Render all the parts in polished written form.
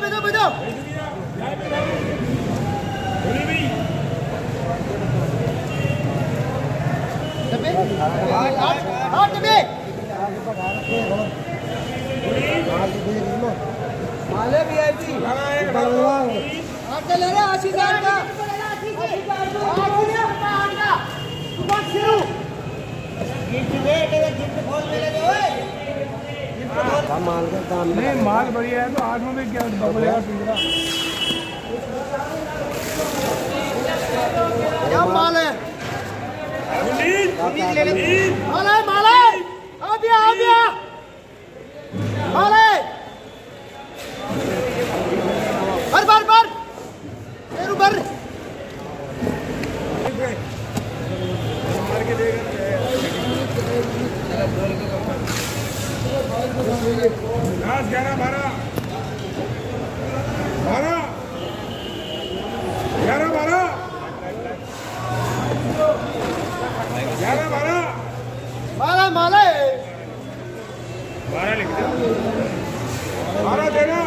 बेदो बेदो डब्बे आठ डब्बे माले वीआईपी आठ ले रहे 80,000 का 80,000 का बस शुरू नहीं माल बढ़िया है तो 8 में क्या बबलेगा पिंजरा क्या माल है माल है माल है आ गया माल है बर तेरू बर घास 11 12 माला माला 12 लिख दो 12 देना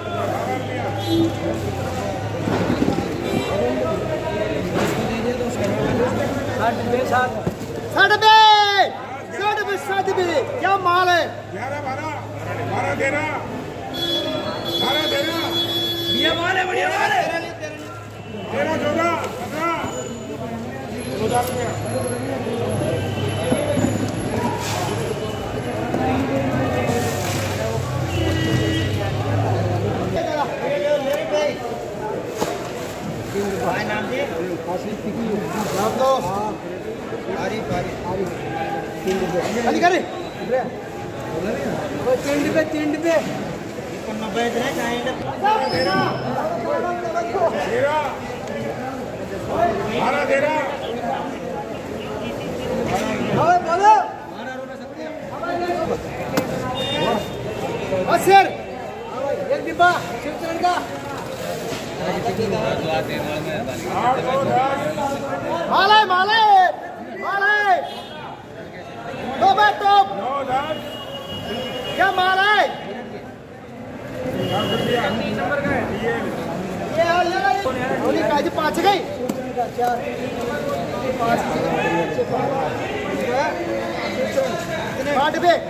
60 क्या माल है 12 देना बढ़िया माल है 13 14 खाली कर चिंड पे 12 एक डिब्बा शिवचरण का माले दो बार तो क्या माल है ये काजी 5 गई 8 पे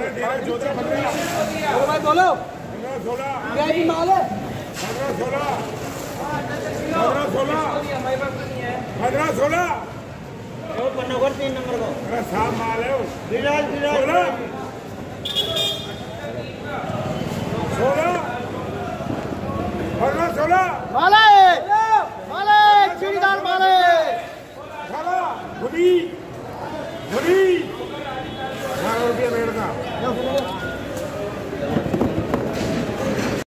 बोलो क्या भी माल है 15 16 3 नंबर को साफ माल है 16 माले चूड़ीदार माले रुपये रेट का